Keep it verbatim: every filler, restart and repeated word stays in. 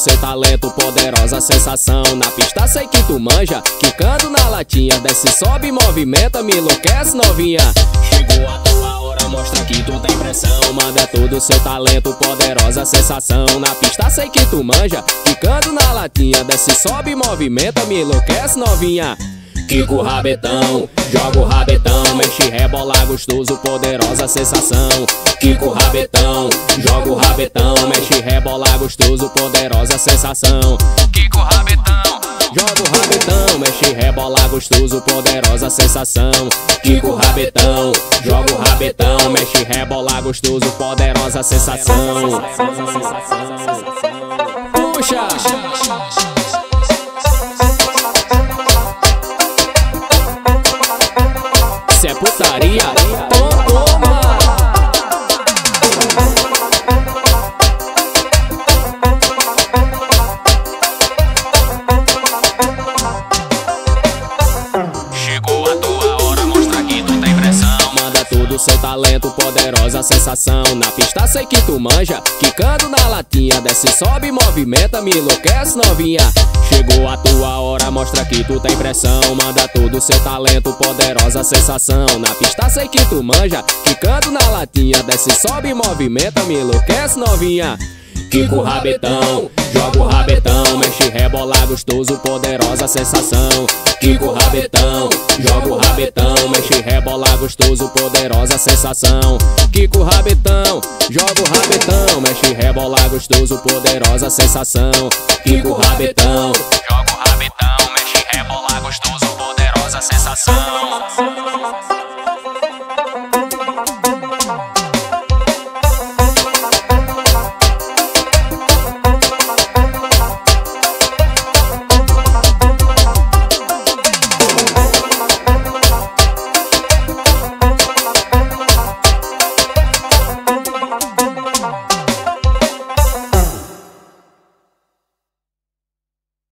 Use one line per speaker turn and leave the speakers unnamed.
seu talento, poderosa sensação. Na pista sei que tu manja, quicando na latinha. Desce, sobe, movimenta, me enlouquece novinha. Chegou a tua hora, mostra que tu tem pressão. Manda todo seu talento, poderosa sensação. Na pista sei que tu manja, quicando na latinha. Desce, sobe, movimenta, me enlouquece novinha. Quica o rabetão, joga o rabetão, mexe, rebola gostoso, poderosa sensação. Quica o rabetão, joga o rabetão, mexe, rebola gostoso, poderosa sensação. Quica o rabetão, joga o rabetão, mexe, rebola gostoso, poderosa sensação. Quica o rabetão, joga o rabetão, mexe, rebola gostoso, poderosa sensação. Puxa! Se é putaria, toma! Chegou a tua hora, mostra que tu tem pressão. Manda todo seu talento, poderosa sensação. Na pista sei que tu manja, quicando na latinha. Desce, sobe, movimenta, me enlouquece novinha. Chegou a tua hora, mostra que tu tem pressão. Manda todo seu talento, poderosa sensação. Na pista sei que tu manja, quicando na latinha. Desce, sobe, movimenta, me enlouquece novinha. Quica o rabetão, joga o rabetão, mexe, rebola gostoso, poderosa sensação. Quica o rabetão, joga o rabetão, mexe, rebola gostoso, poderosa sensação. Quica o rabetão, joga o rabetão, mexe, rebola gostoso, poderosa sensação. Quica o rabetão, joga o rabetão, mexe, rebola gostoso, poderosa sensação.